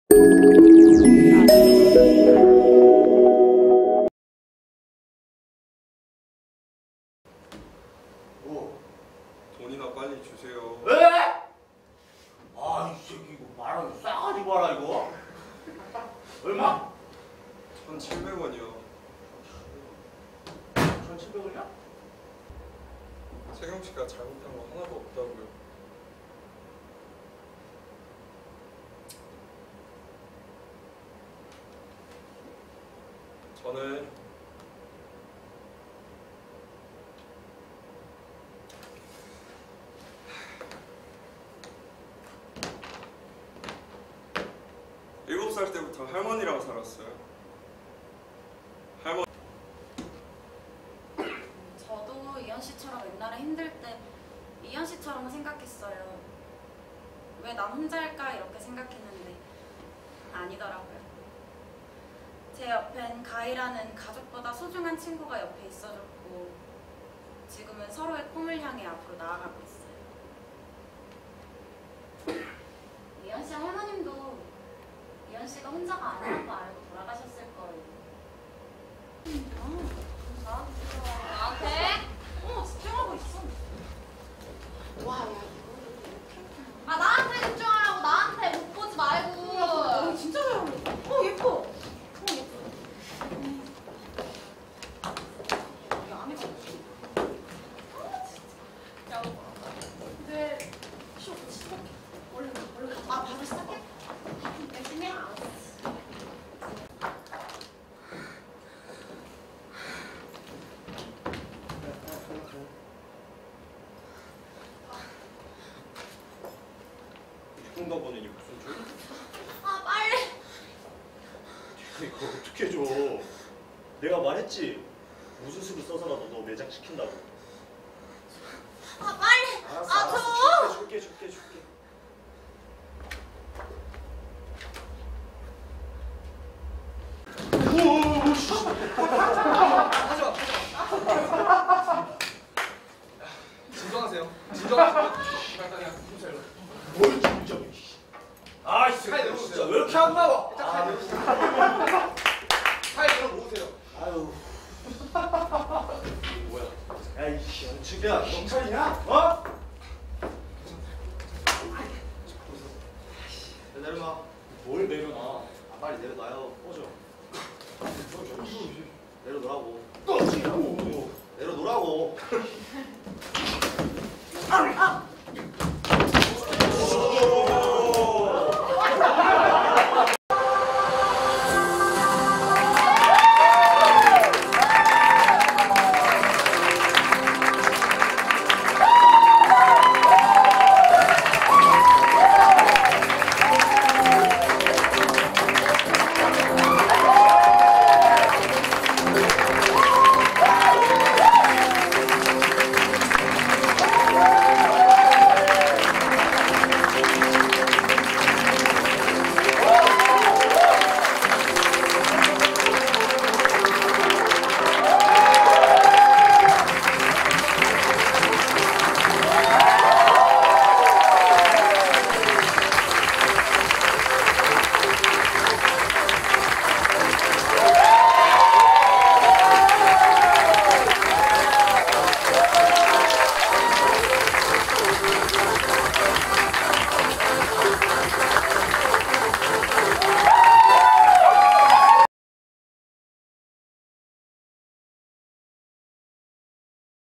돈이나 빨리 주세요. 에? 아, 이 새끼 이거 말하는 거 싸가지 봐라 이거. 얼마? 1,700원이요. 1,700원이야? 세경 씨가 잘못한 거 하나도 없다고요. 저는 일곱 살 때부터 할머니랑 살았어요. 할머니. 저도 이현 씨처럼 옛날에 힘들 때 이현 씨처럼 생각했어요. 왜 난 혼자일까 이렇게 생각했는데 아니더라고요. 제 옆엔 가희라는 가족보다 소중한 친구가 옆에 있어줬고 지금은 서로의 꿈을 향해 앞으로 나아가고 있어요. 이현 씨 할머님도 이현 씨가 혼자가 아니라는 거 알고 돌아가셨을 거예요. 나한테? 집중하고 있어. 와, 야, 이거 나한테 집중하라고. 나한테 못 보지 말고. 야, 진짜 잘 어울린다. 예뻐. 예뻐. 야, 안에가 뭐지? 진짜. 야, 근데 쇼 시작해. 얼른 가. 바로 시작해? 열심히 해. 중간번호니 무슨 줄? 빨리. 이거 어떻게 줘? 내가 말했지. 무슨 수를 써서라도 너 매장 시킨다고. 빨리. 알았어. 줄게. 진정하세요. 뭘 진정해. 아, 이 칼 내려오세요. 진짜 왜 이렇게 안 나와? 일단 칼 내려오세요. 칼 내려놓으세요. 아유. 뭐야? 야, 이 연측이야. 경찰이냐? 어? 내려놔. 뭘 내려놔? 빨리 내려놔요. 꺼져. 내려놓으라고. 꺼지라고. 내려놓으라고.